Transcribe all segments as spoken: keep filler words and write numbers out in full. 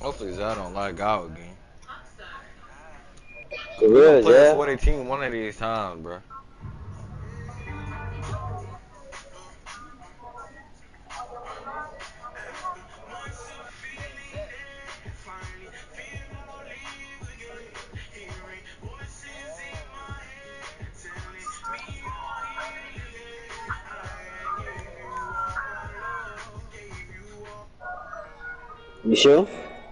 Hopefully Zai don't like out again. For We gonna real, play a yeah. forty team one of these times, bro. You sure?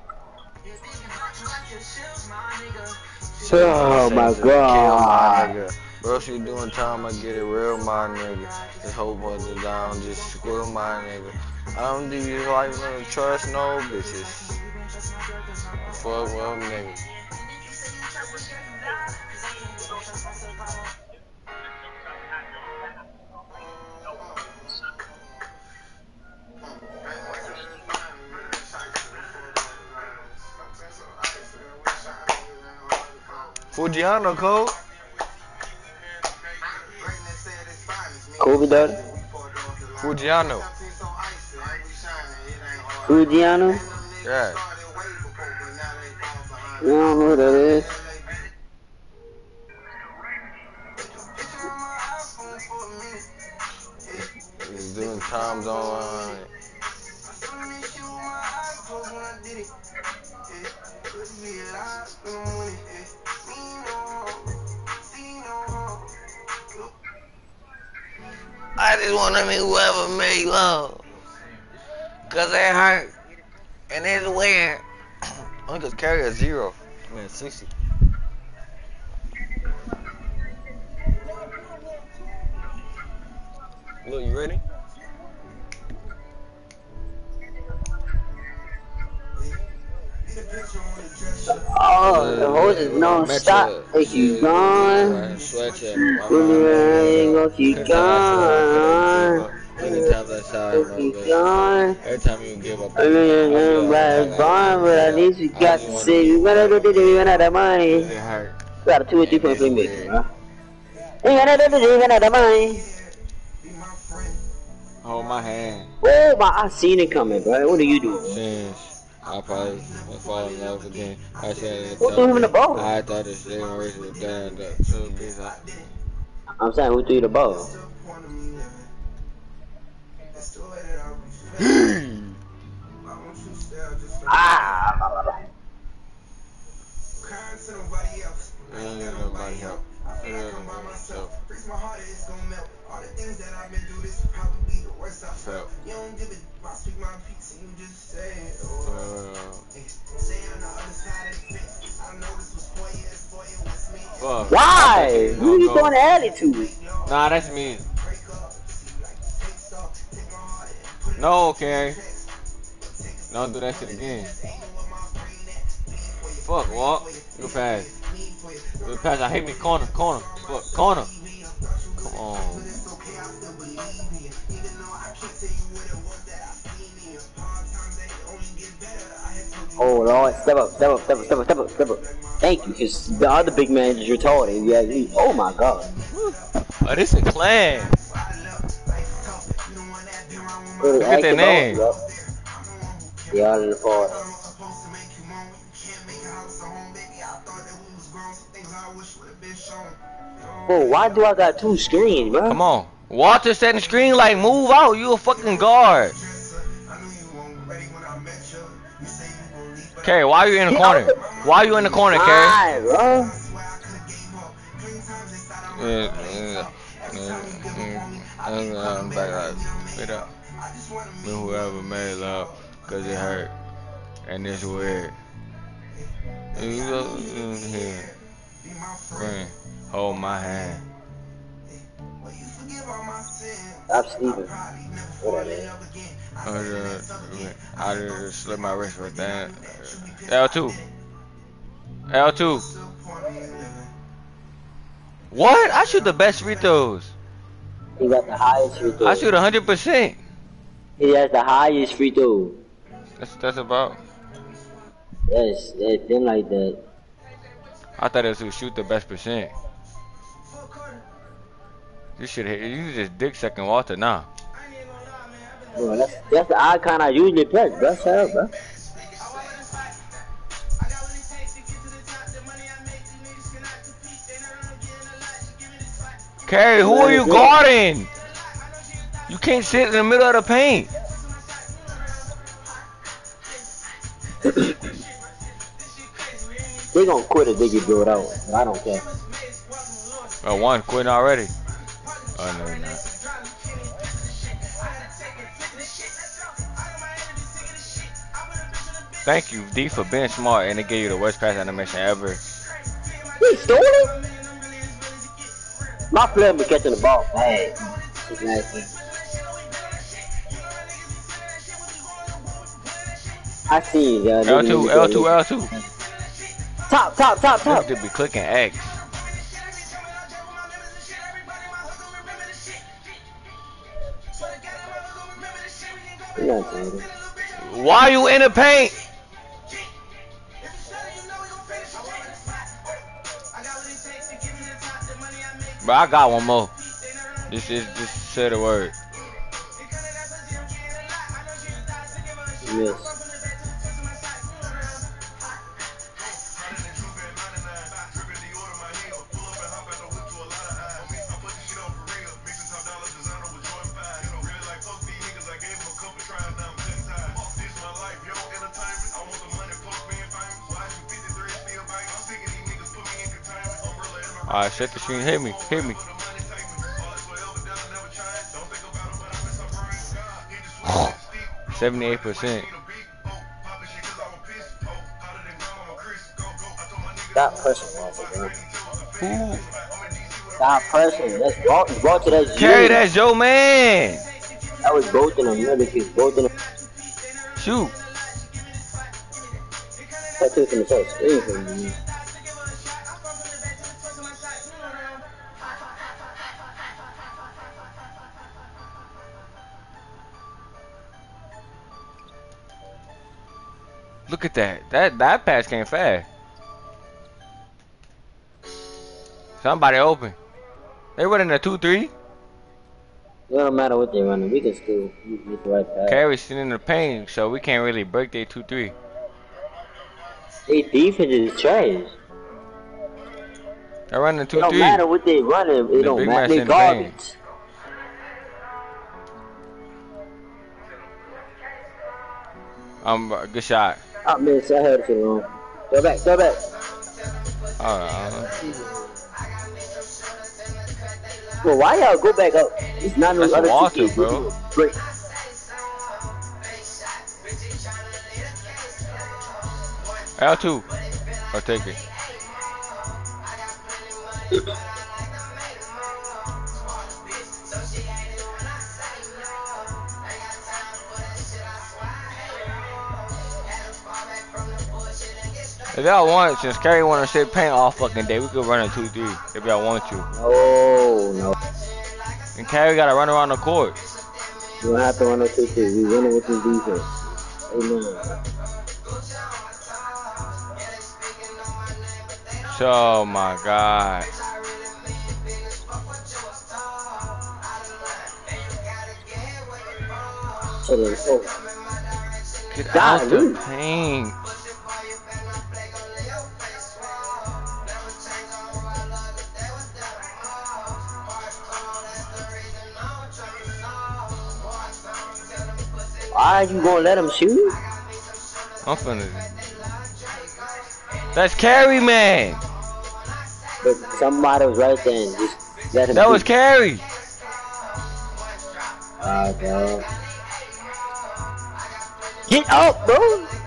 That Oh shit my said kill my god. nigga. Bro, she doing time, I get it real, my nigga. This whole bunch of down, just squill my nigga. I don't do you like no trust no bitches. Fuck well, nigga. Fujiano code. Kobe daughter? Fujiano. Fujiano? Yeah. I don't know who that is. He's doing times online. I just wanna meet whoever made love. Cause it hurt. And it's weird. I could carry a zero. I mean, sixty. Look, you ready? Oh, the hose is non-stop. They keep going. When they ain't gonna keep going. They keep going. Every time you give up, I mean, I'm glad born, but at least we got to see. We gotta do we run out of money. We got a two or three point playmaker, bro. We gotta do we run out of money. Hold my hand. Oh my, I seen it coming, bro. What do you do? Since I probably fall in love again. I said Who threw him in the ball? I thought this thing was down the I'm saying, who threw you the ball? Ah! I ain't nobody help. I ain't nobody help. All the things that I've been through, this probably the worst I felt. You don't give it, I speak my piece and you just say it. Oh, say on the other side of the fence. I know this was four years, four years with me. Fuck. Why? Who you throwing the attitude? Nah, that's me. No, okay. Don't do that shit again. Fuck, walk. Good pass. Good pass. I hate me. Corner, corner. Fuck, corner. Come on. Oh Lord, step up, step up, step up, step up, step up, step up. Thank you, because the other big man is retarded. Yeah, he, oh my god. Oh, this is clan. Look at their name. They all in the party. Oh, why do I got two screens, bro? Come on. Walter setting the screen like, move out. You a fucking guard. Carrie, why are you in the corner? Why are you in the corner, Carrie? Bro. I'm back up. Straight up. Whoever made love, cause it hurt. And it's weird. You go in here. Friend, hold my hand. Stop sleeping. I just slipped my wrist right there. L two. L two. What? I shoot the best free throws. He got the highest free throw. I shoot one hundred percent. He has the highest free throw. That's that's about. Yes, it's been like that. I thought it was to shoot the best percent. You should hit. You just dick second Walter now. Bro, that's, that's the icon I usually press, bro. Shut up, bro. Carrie, who are you guarding? You can't sit in the middle of the paint. They gonna quit if they get built out. I don't care. Oh, one quitting already. Oh no, not. Thank you, D, for being smart, and it gave you the worst pass animation ever. He stole it? My player be catching the ball bad. It's nasty. I see you, guys. L two, L two, L two. Top, top, top, top. They be clicking X. Why you in the paint? But I got one more. This is just say the word. Yes. Alright, set the screen. Hit me. Hit me. seventy-eight percent. Stop pressing, bro. Who? Stop pressing. Let's go. Let's go to that. Carry, that's your man. That was both in them. Another kid. Both in them. Shoot. That took from the first screen from me. Look at that. That that pass came fast. Somebody open. They running a two three. It don't matter what they running. We can still get the right pass. Carry sitting in the paint, so we can't really break their two three. They defense is trash. They're running two three. It don't three. matter what they running. It The don't big matter. man They garbage. Um, good shot. Oh, miss. I heard it too long. Go back. Go back. Uh, Well, why y'all go back up? It's not no That's other Walter, two kids. bro. Great. L two. I'll take it. If y'all want, since Carrie want to sit paint all fucking day, we could run a two three if y'all want to. Oh, no. And Carrie gotta run around the court. You don't have to run no two three. We winning with this defense. Amen. Oh my God. Oh. Get God, out the dude. paint. Why are you gonna let him shoot? I'm finna. That's Carrie, man. But somebody was right there and just let him That shoot. was Carrie. Oh, God. Get up, bro.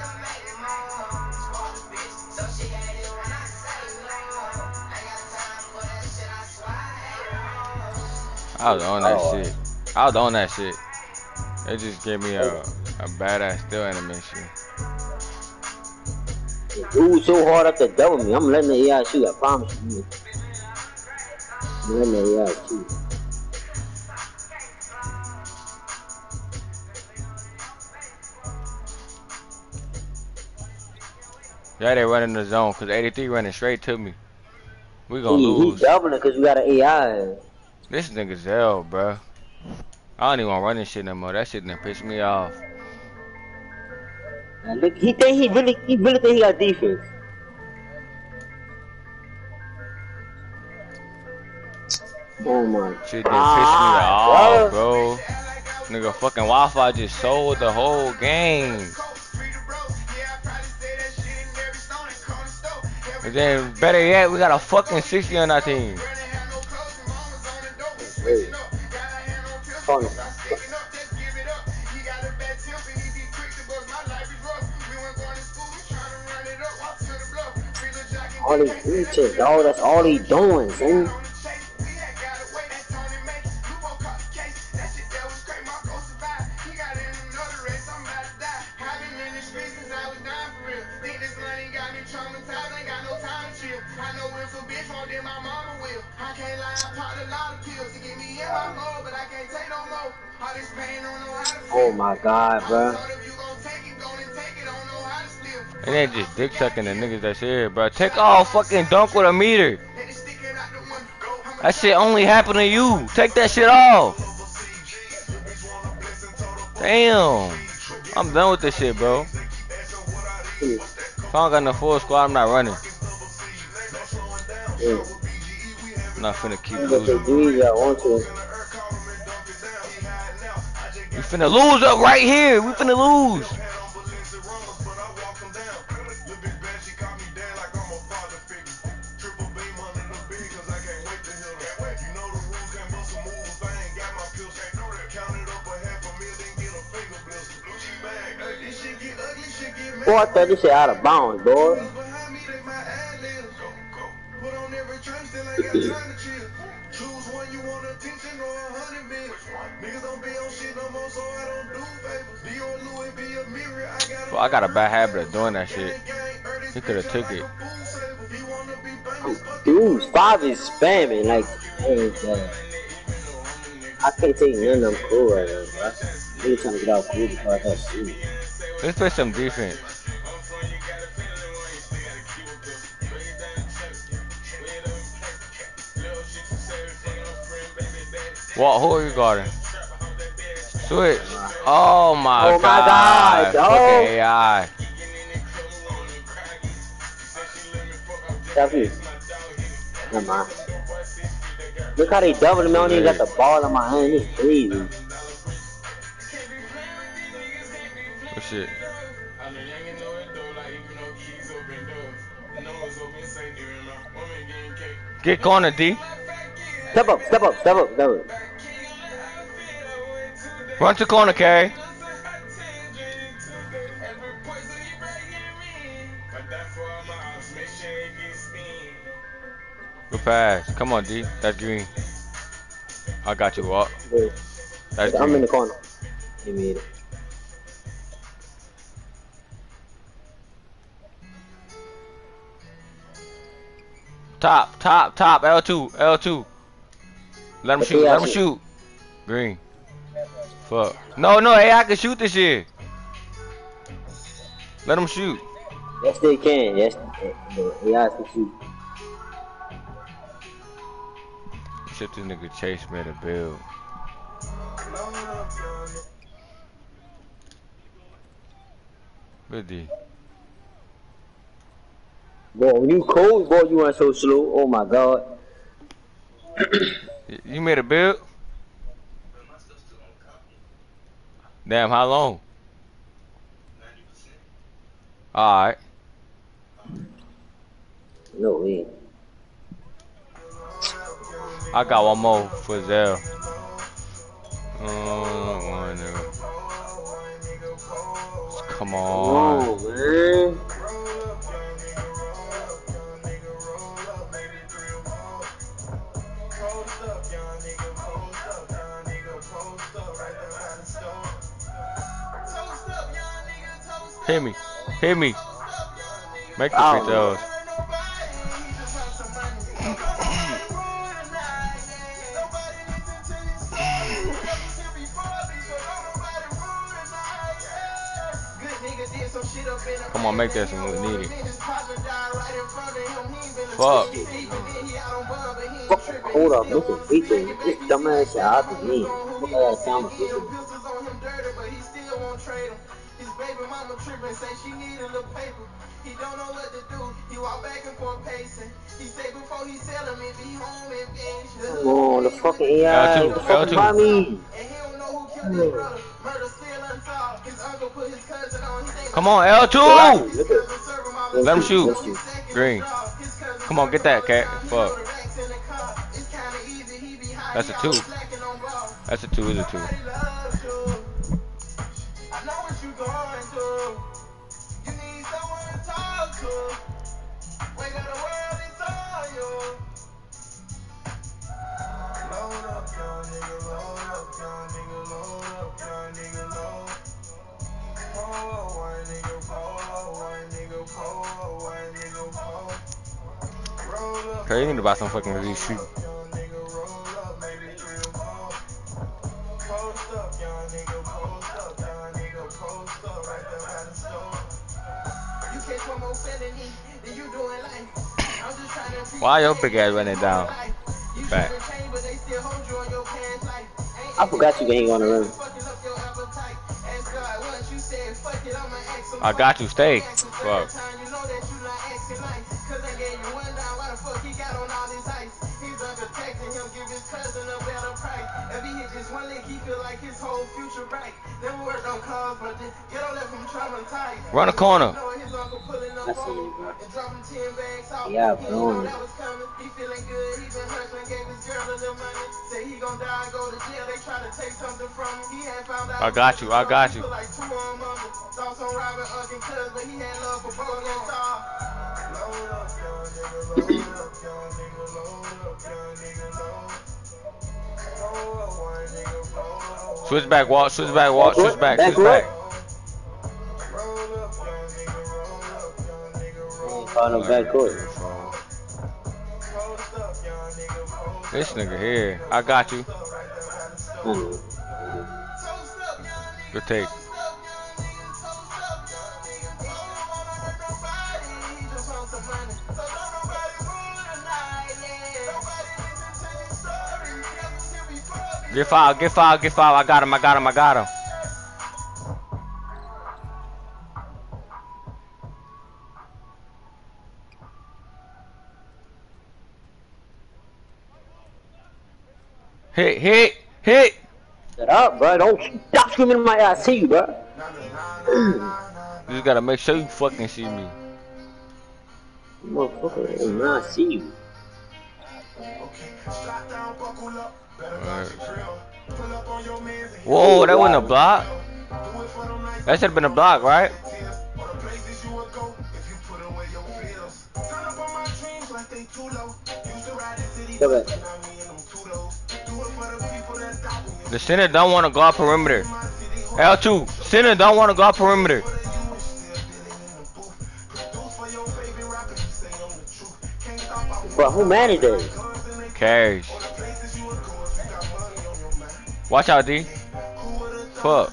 I was on that Oh. shit. I was on that shit. They just gave me a, a badass still animation. Dude so hard up to double me. I'm letting the A I shoot. I promise you. I'm letting the A I shoot. Yeah, they running the zone because eighty-three running straight to me. We gonna He, lose. He's doubling because we got an A I. This nigga's hell, bro. I don't even want to run this shit no more. That shit done pissed me off. And look, he think he really, he really think he got defense. Oh my Shit didn't God, piss me off, bro. Nigga, fucking Wi-Fi just sold the whole game. And then, better yet, we got a fucking sixty on our team. Hey. Funny. All he eating, dog. That's all he doing, son. Oh my God, bro. And then just dick sucking the niggas that's here, bro. Take off fucking dunk with a meter. That shit only happen to you. Take that shit off. Damn. I'm done with this shit, bro. If I don't got no full squad, I'm not running. Yeah. I'm not finna keep You losing. We finna lose up right here. We finna lose. Boy, I thought this shit out of bounds, boy. Well, I got a bad habit of doing that shit. He could have took it. Dude, five is spamming like, hey, uh, I can't take none of them cool right now, bro. I'm really trying to get out cool before I got shoot. Let's play some defense. What? Who are you guarding? Switch. Oh my oh god. my god, dog. Fucking A I. Stop you. Never mind. Look how they doubled me. I don't even got the ball in my hand. It's crazy. What shit? Get corner, D. Step up, step up, step up, step up. Run to corner, Carey. Good pass. Come on, D. That's green. I got you up. That's I'm green. in the corner. Give me it. Top, top, top. L two, L two. Let him shoot. Let him shoot. Green. Fuck. No, no. Hey, I can shoot this shit. Let him shoot. Yes, they can. Yes, they I can shoot. Shit, this nigga Chase made a build. Good D. Boy, when you cold, boy, you went so slow. Oh my god. You made a build? Damn, how long? Alright. No way. I got one more for Zell. Uh, one, nigga. Come on. Oh, man. Hit me. Hit me. Make the free throws. Come on, make that some needed. Fuck. Fuck, hold up, listen, feature. This dumbass shit out to me. Look at that sound feature. Baby mama trippin', say she need a little paper. He don't know what to do. He walked back and forth pacing. He said before he sell him, if he home and bitch. Come on, the fucking A I. L two, The fucking L two. mommy. And he don't know who killed his brother. Murder still unsolved. His uncle put his cousin on. Come on, L two. Let him shoot. Green. Come on, get that, cat. Fuck. That's a two. That's a two. Is a two. I know what you going through. You need someone to talk to. Wake up, the world is on you. Load up, young nigga, load up, young nigga, load up, young nigga, load. Pull one nigga, pull one nigga, pull one nigga, pull. Roll up. Okay, you need to buy some fucking release shoot. Young nigga, roll up, maybe three or four. Post up, young nigga, post up, young nigga, post up, right there by the store. You catch one more felony, then you doing life. I'm just trying to. Why your big ass running down? Back. I forgot you ain't gonna run. I got you. Stay. Fuck. Run the corner. I see you, bro. Yeah, bro. He feeling good, he been hustling, gave his girl a little money. Say he gon' die and go to jail, they try to take something from him. He had found out. I got you, I got you. Like two on mama. Thoughts on robbing Unc and Cuz, but he had love for both and all. Load up, young nigga, load up, young nigga, load up, young nigga, load. Roll up, one nigga, roll up. Switch back, Walt. Switch back, Walt. Switch back. Switch back. Roll up, young nigga, roll up, young nigga, roll up. Call him back court. This nigga here. I got you. Mm. Good take. Get foul, get foul, get foul. I got him, I got him, I got him. Hit, hit, hit. Shut up, bro. Don't stop screaming in my ear. I see you, bro. You just gotta make sure you fucking see me. Motherfucker, man, I see you. Right. Whoa, that wasn't a block. That should have been a block, right? Go back. The center don't want to go out perimeter. L two, center don't want to go out perimeter. Bro, who managed that? Carries. Watch out, D. Fuck.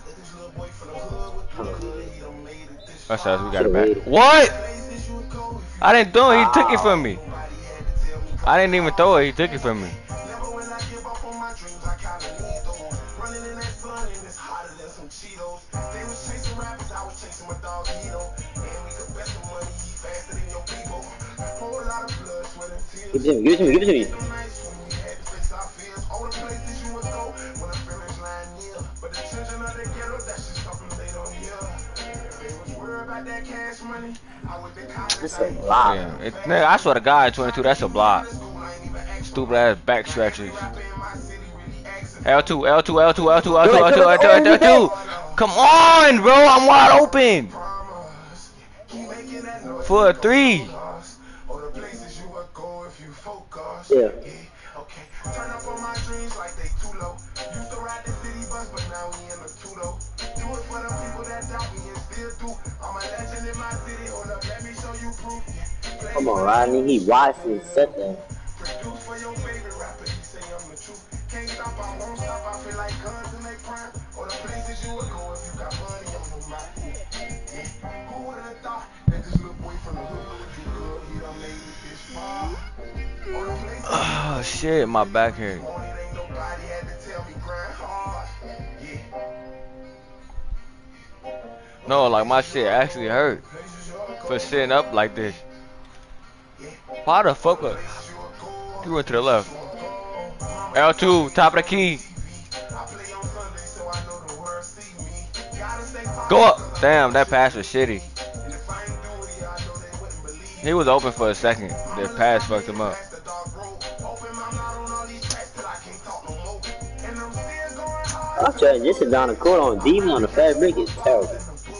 That's us. We got it back. What? I didn't do it. He took it from me. I didn't even throw it. He took it from me. Give it to me, give it to me, give it to me. That's a block. Yeah, it, nigga, I swear to God, twenty-two, that's a block. Stupid ass back stretches. L two, L two, L two, L two, L two, L two, L two, L two, L two. Come on, bro, I'm wide open. For a three. Yeah. Okay. Turn up on my dreams like they too low. Used to ride the city bus, but now we in the two-low. Do it for the people that doubt me and still do. I'm a legend in my city. Hold up, let me show you proof. Come on, Rodney. He watched and set that. Produce for your favorite rapper. He say I'm the truth. Can't stop, I won't stop. I feel like guns in they prime. Or the places you would go if you got money on your mind. Who would have thought that this little boy from the hood would do good? He done made it this far. Oh shit, my back hurt. No, like my shit actually hurt for sitting up like this. Why the fuck? Was... He went to the left. L two, top of the key. Go up. Damn, that pass was shitty. He was open for a second. The pass fucked him up. I'm trying just sit down the court on D on the fast break is terrible.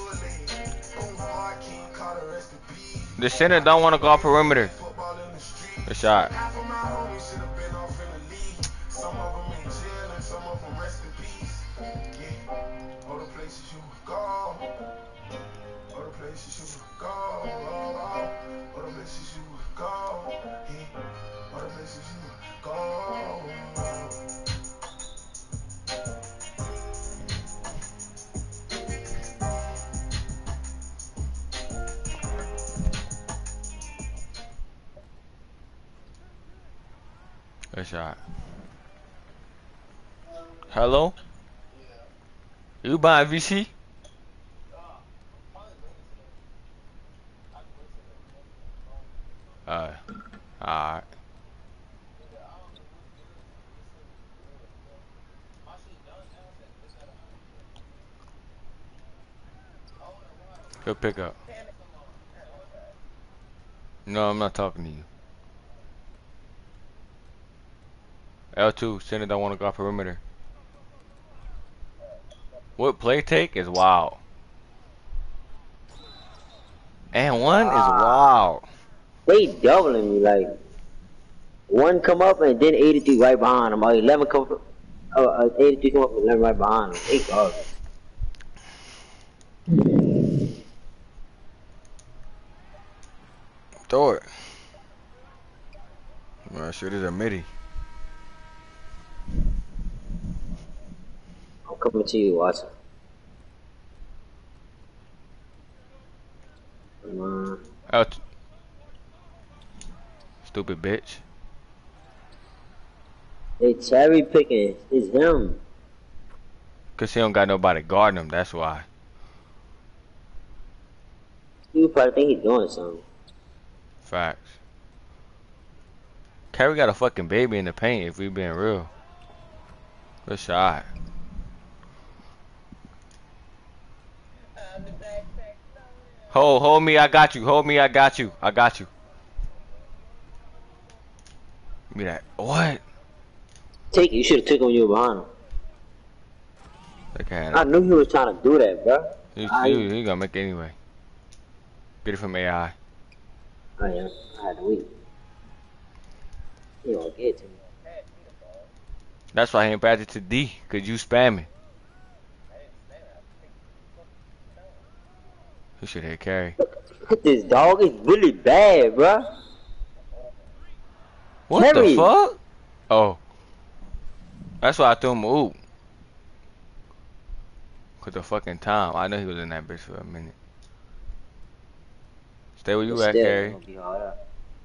The center don't want to go off perimeter. Good shot. Good shot. Hello? You buying V C? Uh, alright. Good pickup. No, I'm not talking to you. L two, center don't want to go off perimeter. What play take is wild. And one is wild. They doubling me like one come up and then eighty-three right behind them. Or eleven come up, uh, uh, eighty-three come up and eleven right behind them. They garbage. Throw it. Well, shit is a midi. I'm coming to you, Watson. Come on. Out. Stupid bitch. They cherry picking. It's him. Cause he don't got nobody guarding him. That's why. You probably think he's doing something. Facts. Curry got a fucking baby in the paint. If we being real. Good shot. Hold, hold me, I got you. Hold me, I got you. I got you. Give me that. What? Take it. You should have took him when you were behind him. Okay, I knew he was trying to do that, bro. He, I, he, he gonna make it anyway. Get it from A I. I am. I had to wait. He gonna get it to me. That's why he ain't passed it to D. Cause you spamming. He should have carry. Look at this dog. It's really bad, bro. What Carry. the fuck? Oh. That's why I threw him a oop. Cause the fucking time. I know he was in that bitch for a minute. Stay where you It's at, still Carrie. gonna be hard.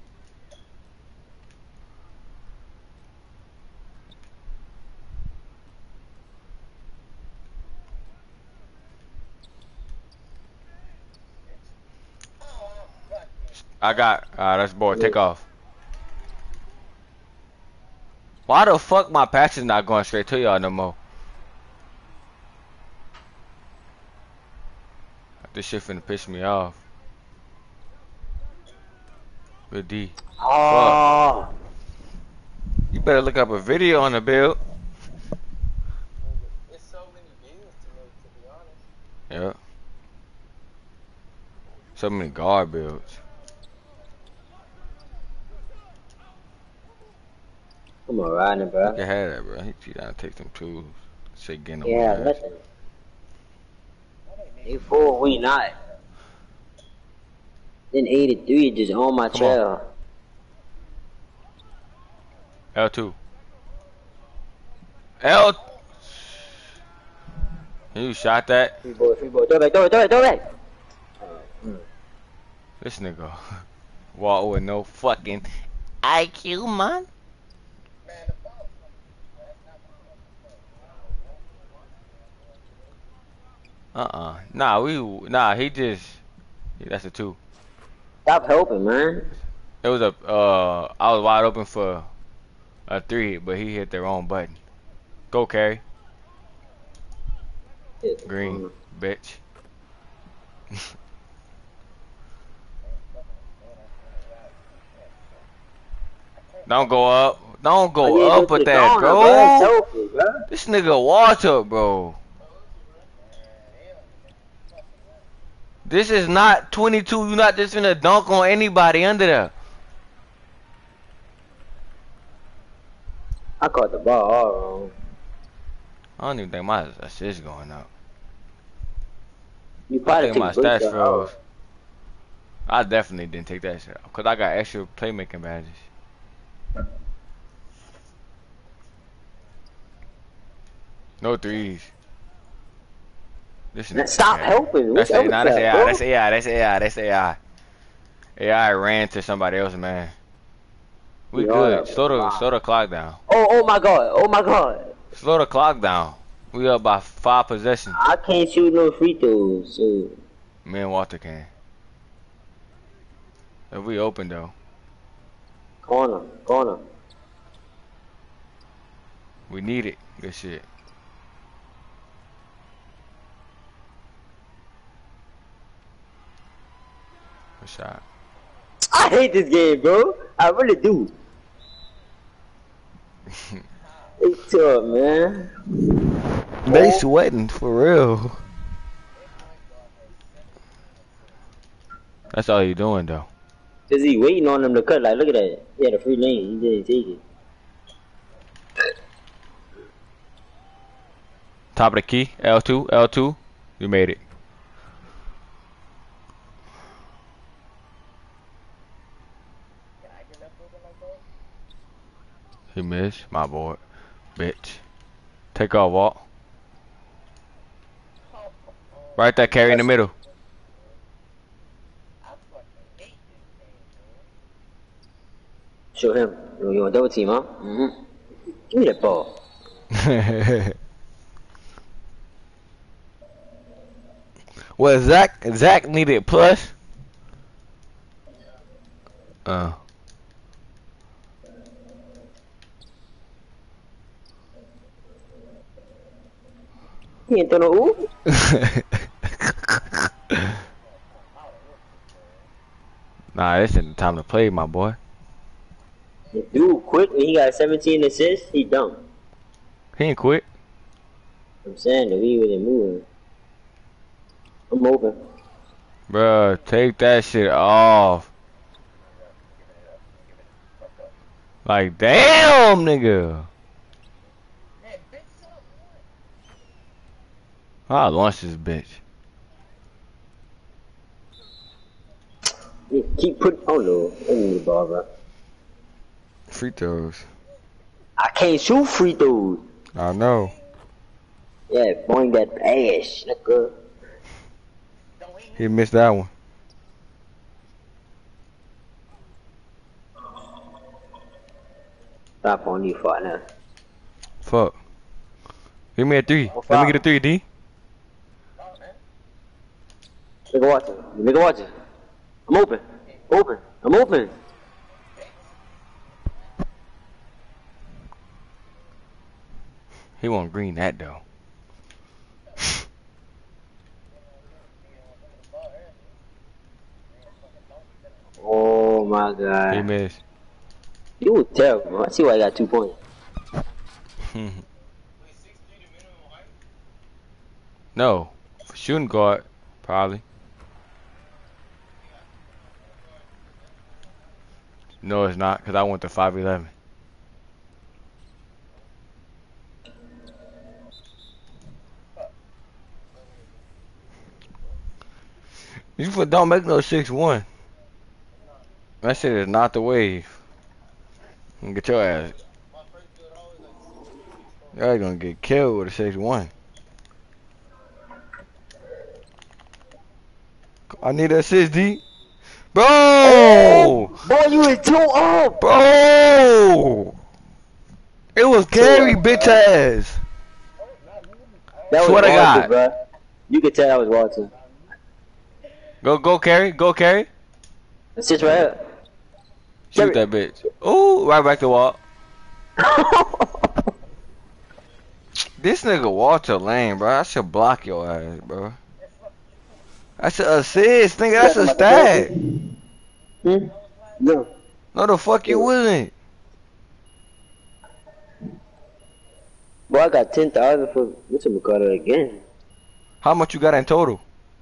I got, alright, that's boy, take off. Why the fuck my patch is not going straight to y'all no more? This shit finna piss me off. Good D. Oh. Fuck. You better look up a video on the build. It's so many views to me, to be honest. Yeah. So many guard builds. Come on, riding, bro. You can have that, bro. He he down take them tools. Say getting them. Yeah, listen. You fool, we not. Then eighty-three just on my Come trail. L two. L. You shot that? Free boy, free boy. Throw it back, throw it, throw it, throw it back. Mm. This nigga walk with no fucking I Q, man. Uh-uh. Nah, we, nah, he just, yeah, that's a two. Stop helping, man. It was a uh I was wide open for a three, but he hit the wrong button. Go carry. Green, bitch. Don't go up. Don't go Oh, yeah, up go with to the that, corner, bro. bro. Selfie, bro. This nigga water, bro. This is not twenty-two. You're not just finna dunk on anybody under there. I caught the ball all wrong. I don't even think my assist going up. You I probably think take my break stats shot froze. out. I definitely didn't take that shit out because I got extra playmaking badges. No threes. This Now, stop okay. helping. That's What's A I. up Nah, with that's that, A I. bro? That's A I. That's A I. That's A I. A I ran to somebody else, man. We We good. are. Slow the Wow. slow the clock down. Oh, oh my God. Oh my God. Slow the clock down. We up by five possessions. I can't shoot no free throws. So. Me and Walter can. If we open though, Corner. Corner. we need it. Good shit. Good shot. I hate this game, bro. I really do. It's tough, man. They sweating for real. That's all you doing though. Cause he waiting on them to cut. Like, look at that. He had a free lane. He didn't take it. Top of the key. L two. L two. You made it. He missed. My boy. Bitch. Take off, Walt. Right there, carry in the middle. Show him. You you want double team, huh? Mm-hmm. Give me that ball. Well, Zach, Zach needed plus. Uh. He ain't throw no ooh. Nah, this isn't the time to play, my boy. Dude, quick when he got seventeen assists, he dumb. He ain't quit. I'm saying that we wasn't moving. I'm open. Bruh, take that shit off. Like, damn, nigga. I launched this bitch. Yeah, keep putting. Oh no, I need the ball, bro. Free throws. I can't shoot free throws. I know. Yeah, boing that ass, nigga. He missed that one. Stop on you for now. Fuck. Give me a three. Let me get a three, D. Nigga watching. Nigga watching. I'm open. Open. I'm open. He won't green that though. Oh my He god. missed. You was terrible. I see why I got two points. No. Shooting guard, probably. No, it's not, because I went to five eleven. You for- don't make no six one. That shit is not the wave. You get your ass. Y'all gonna get killed with a six one. I need that assist, D. Bro! Oh, boy, you was too up. Bro! It was Gary, bitch ass. That was Swear to Walter, God. bro. You could tell I was Walter. Go, go, Carry. Go, Carry. It sits right up. Shoot that bitch. Ooh, right back to wall. This nigga Walter Lane, bro. I should block your ass, bro. That's an assist, nigga. That's a stat. Hmm? No. No, the fuck you wasn't. Boy, I got ten thousand for what's it called again? How much you got in total?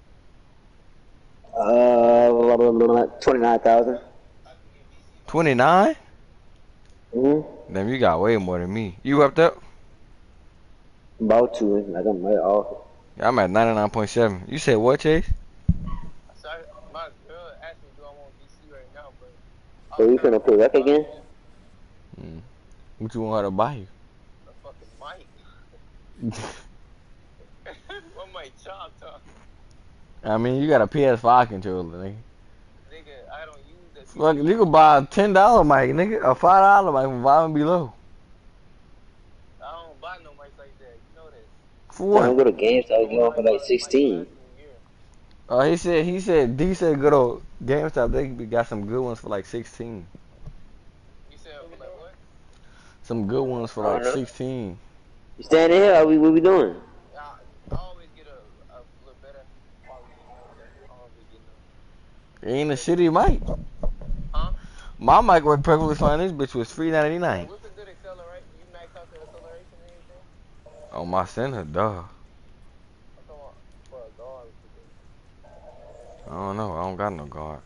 Uh, twenty nine thousand. Twenty nine? Mm-hmm. Damn, you got way more than me. You up there? About to, like I'm right off. Yeah, I'm at ninety nine point seven. You said what, Chase? Sorry, my girl asked me do I want D C right now, but. So we finna play rec again? Mm. What you want her to buy you? A fucking mic. What my job talk? I mean, you got a P S five controller, nigga. Nigga, I don't use that. Fuck, you could buy a ten dollar mic, nigga. A five dollar mic from Vibe and Below. I don't buy no mics like that. You know that. I For what? don't go to GameStop, get one for like sixteen. Oh, he said, he said, D said good old GameStop, they got some good ones for like sixteen. You said for like what? Some good ones for like sixteen. You standing here? Or we, what we doing? I always get a, a little better quality. I always get It ain't a shitty mic. Huh? My mic was perfectly fine. This bitch was three ninety nine. What's a good acceleration? You max out the acceleration and anything? Oh, my center, duh. I'm talking about for a guard. I don't know. I don't got no guard.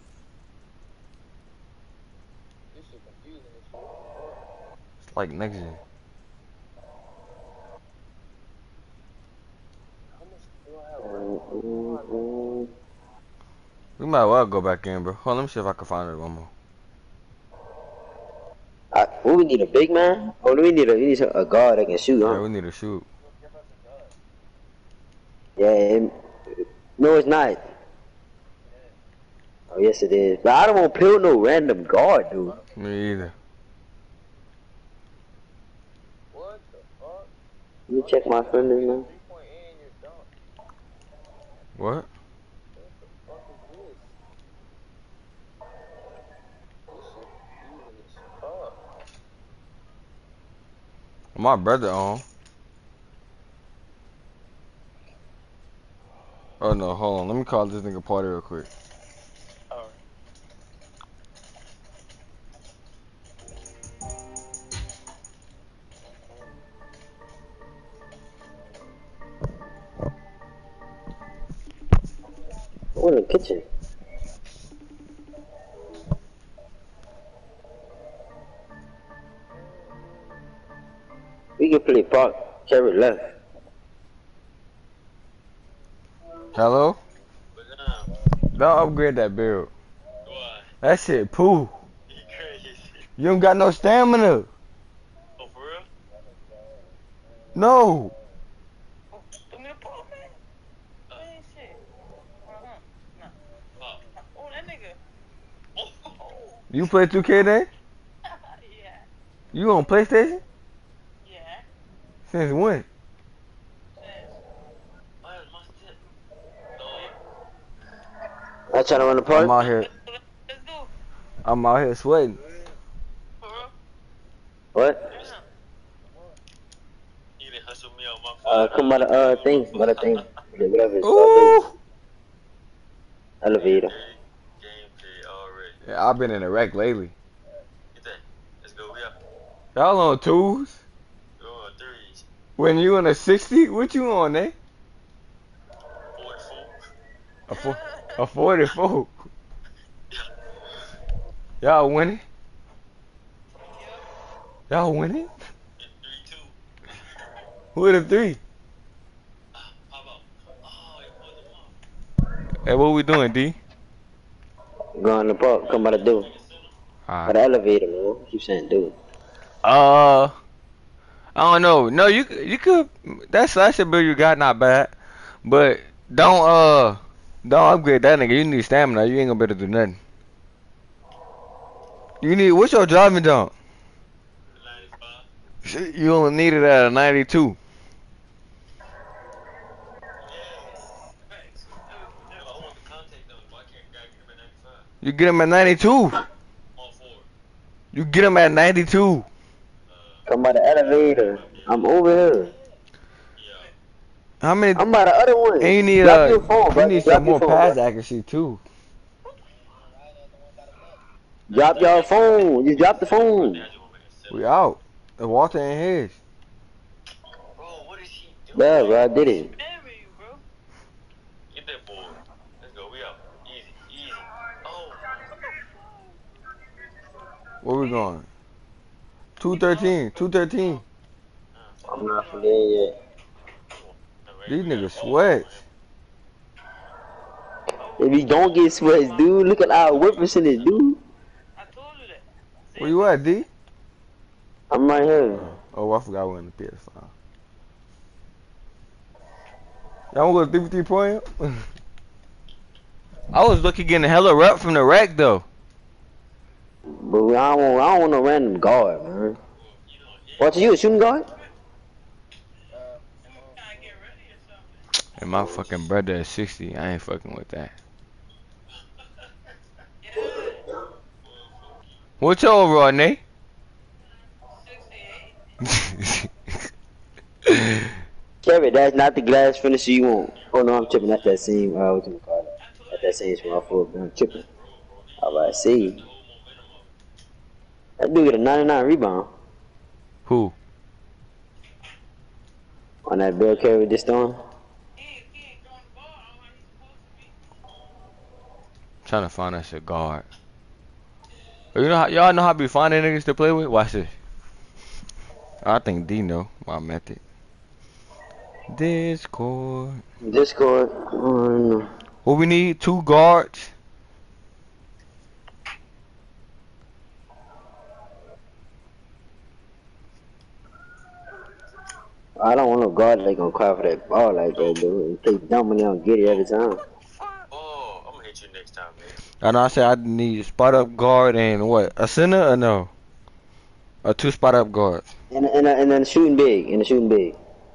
This shit confusing as shit. It's like next gen. How much do I have? We might well go back in, bro. Hold on, let me see if I can find it one more. I, what we need, a big man? Oh, we need a, we need a guard that can shoot, huh? Yeah, we need to shoot. Yeah, and, no it's not. Oh yes it is. But I don't want to play with no random guard, dude. Me either. What the fuck? Let me check my friend in there. Three point eight and you're done. What? What the fuck is this? This shit confusing as fuck. My brother on. Oh no, hold on. Let me call this nigga party real quick. Alright. Oh, in the kitchen. We can play park, carry left. Hello? But now, Don't upgrade that build. why? That shit poo. You crazy. You don't got no stamina. Oh, for real? No. Oh, give me the ball, man. Uh, man, shit. Uh-huh. Nah. Uh, oh, that nigga. Oh, oh. You play two K then? Yeah. You on PlayStation? Yeah. Since when? I trying to run the park. I'm out here. Let's do. I'm out here sweating. For real? What? You didn't hustle me on my Uh, come by the uh thing, by the thing, whatever it's Ooh. called. Elevator. Gameplay already. Yeah, I've been in a wreck lately. Get that. Let's go. We up. Y'all on twos? Go on threes. When you on a sixty? What you on, eh? forty-four. A, four, a forty-four. Y'all winning? Y'all winning? three two. Who are the three? Uh, how about? Oh, it put them up. Hey, what we doing, D? Go in the park, come by the door. By the elevator, man. Keep saying dude. Uh, I don't know. No, you you could. That slasher build you got not bad, but don't uh don't upgrade that nigga. You need stamina. You ain't gonna be able to do nothing. You need what's your driving jump? ninety-five. Shit, you only need it at a ninety-two. You get him at ninety-two. All four. You get him at ninety-two. Come by the elevator. I'm over here. How many? I'm by the other one. And you need Drop uh, your phone, bro. you need Drop some your more phone, pass bro. accuracy too. Drop your phone. You drop the phone. We out. The Walter and his. Yeah, bro, I did it. Get that boy. Let's go. We out. Easy. Easy. Oh. Where we going? two thirteen. two thirteen. I'm not from there yet. These niggas sweat. If you don't get sweats, dude, look at our whip percentage, dude. I told you that. Where you at, D? I'm right here. Oh, I forgot we're in the P S five. Y'all wanna go to three point? I was looking getting hella rep from the wreck though. But I don't want, I don't want no random guard, man. What, you a shooting guard? And my fucking brother is sixty. I ain't fucking with that. What's your overall, Nate? Kevin, that's not the glass finisher you want. Oh no, I'm tripping. That's that same, uh, what you call it? That's that same small foot, but I'm tripping. Alright, see. That dude get a ninety-nine rebound. Who? On that Bill Carey this storm. Trying to find us a guard. You know how y'all know how to be finding niggas to play with? Watch this. I think D know my method. Discord. Discord. Um, What we need? Two guards. I don't want no guard that gonna cry for that ball like that, dude. Take dumb money on get it every time. Oh, I'm gonna hit you next time, man. I know I said I need spot up guard and what? A center or no? Or two spot up guards. And and and then shooting big, and the shooting big.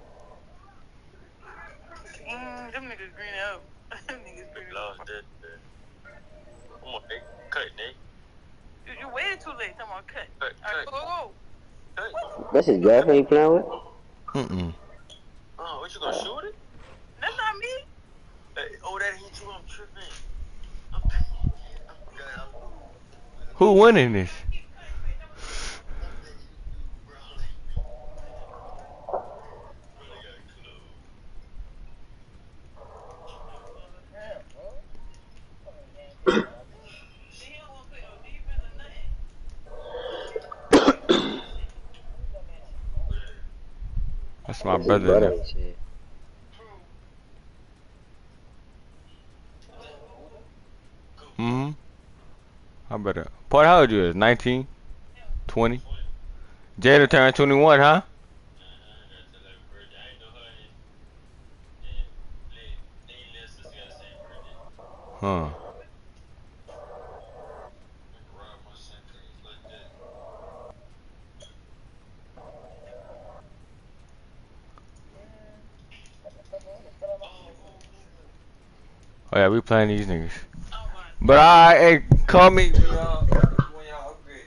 Mm, them niggas green out. Them niggas green out. Lost that, man. Come on, Nate. Cut, Nate. You, you waited too late. Come on, cut. Cut, cut. All right, go, go, go. That's his girlfriend he playing with? Mm-mm. Oh, what you gonna shoot it? That's not me. Hey, oh, that hit you. I'm tripping. I'm, I'm, I'm, Who winning this? That's my That's his brother. brother Now. and shit. Mm-hmm. How about that? Part, how old you is? nineteen? twenty? Jada turned twenty-one, huh? Huh. Oh yeah, we playing these niggas. But I, hey, call me when y'all, when y'all upgrade.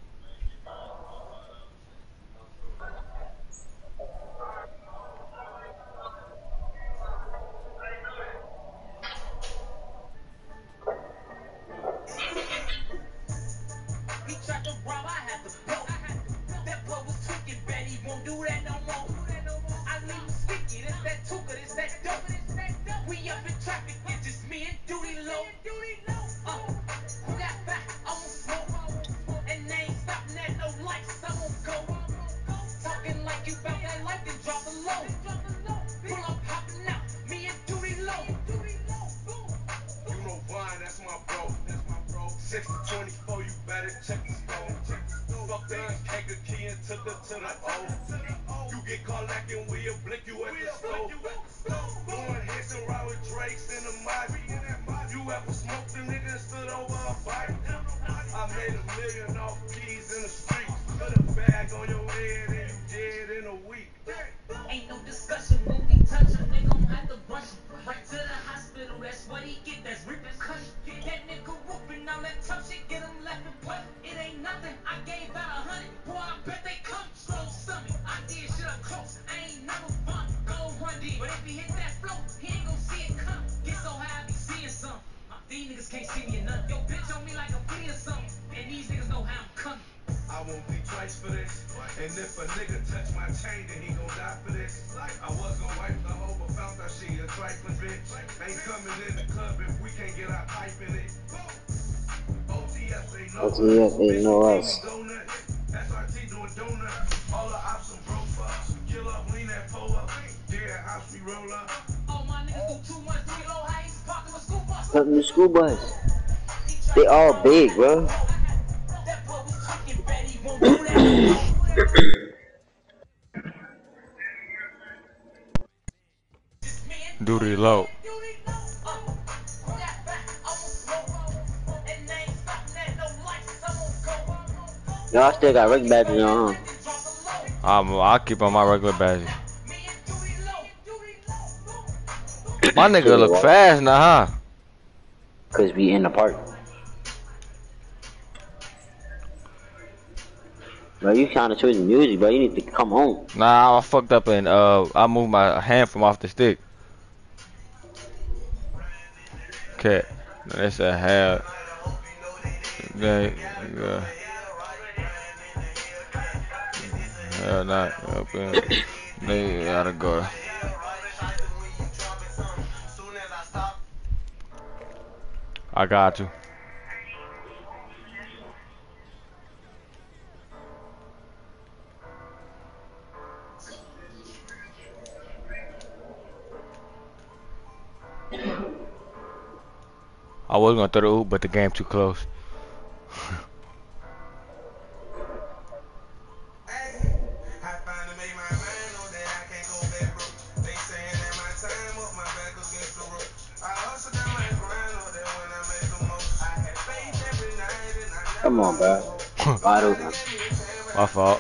He tried to rob, I had to go. That boy was tweaking, bet he won't do that no more. I leave him speaking, it's that tuka, it's that dope. We up in traffic, it's just me and Duty Low. Uh, who got back? I won't smoke. And they ain't stopping at no lights, I won't go. Talking like you bout that life, then drop a low. Pull up, hopping out, me and Duty Low. You know Vine, that's my bro. That's my bro. six to twenty-four, you better check the score. Fuck that, take a key and took her to the O. You get caught lacking, we'll blink you at the store. Doing hits and ride with Drakes in the mic. You ever smoked a nigga and stood over a bike? I made a million off keys in the street. Put a bag on your head and you dead in a week. Ain't no discussion when we touch him, they gon' have to rush him right to the hospital. That's what he get, that's repercussion. That nigga whooping on that tough shit, get him left and put. It ain't nothing, I gave twice for this. And if a nigga touch my chain, then he gon' die for this. I was gon' wipe the hoe, but found out she a trifling bitch. Ain't coming in the club if we can't get our pipe in it. O T F ain't know us. S R T doing donut. All the ops on broke fucks. Kill up, lean that pole up. Yeah, ops we roll up. All my niggas do too much, do low heights. Parking with school bus. Parking with school bus. They all big, bro. Duty low. Y'all still got regular badges on, huh? Um, I'll keep on my regular badges. My nigga look fast now, huh? Cause we in the park. Bro, you trying to switch the music, bro. You need to come home. Nah, I fucked up and uh, I moved my hand from off the stick. Okay, that's a hell. Yeah, yeah. Hell not up in. They gotta go. I got you. I was gonna throw the oop, but the game too close. Come on, bro. Wide open. My fault.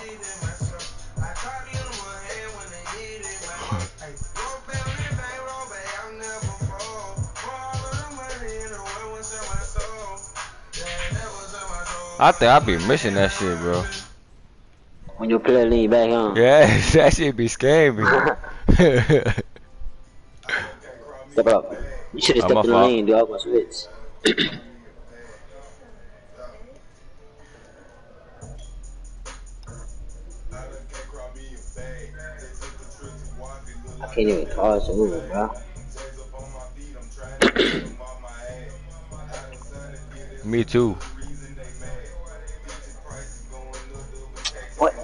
I think I be missing that shit, bro. When your player lean back, huh? Yeah, that shit be scaring me. Step up. You should have stepped in the lane, dude. I was gonna switch. I can't even cause a move, bro. Me too. What?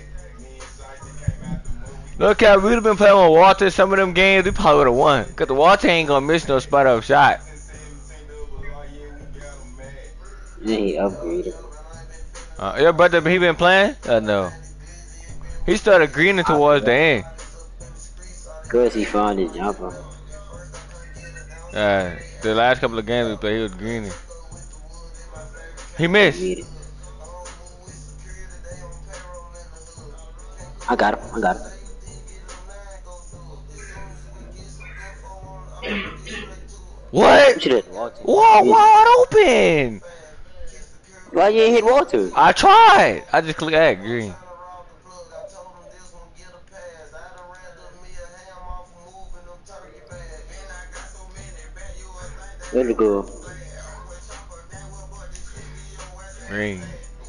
Look, I really been playing with Walter. Some of them games, we probably would have won. Cause the Walter ain't gonna miss no spot up shot. Yeah, he upgraded. Uh, your brother, he been playing? Uh, no. He started greening towards the end. Cause he found his jumper. Uh, the last couple of games we played, he was greening. He missed. I got him. I got him. What? Whoa, wide open. Why you ain't hit Walter? I tried. I just clicked at green. There we go. Green.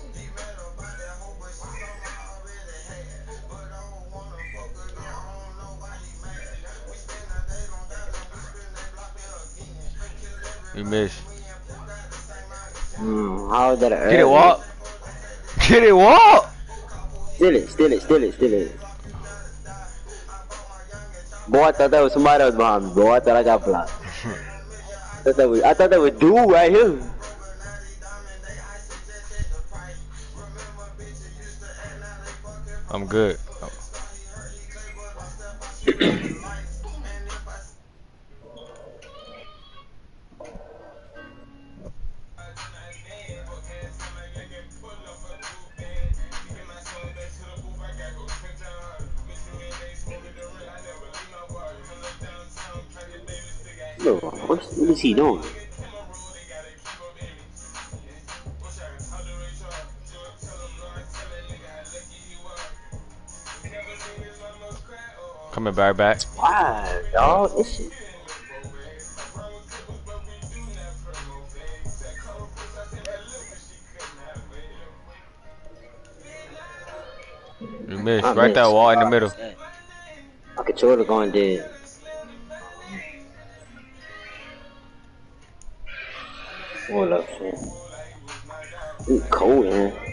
You missed. Hmm, how is that an Get it, walk. Get it, walk. Steal it, steal it, steal it, steal it. Boy, I thought that was somebody else behind me, boy. I thought I got blocked. I thought that was, I thought that was dude right here. I'm good. Yo, what is he doing? Coming back back. Wow, dog, this shit. You missed. I right missed. There, wall in the middle. My controller going dead. Hold up, man. It's cold, man.